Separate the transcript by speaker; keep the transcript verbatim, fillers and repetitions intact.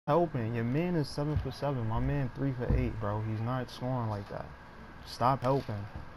Speaker 1: Helping. Your man is seven for seven. My man three for eight, bro. He's not scoring like that. Stop helping.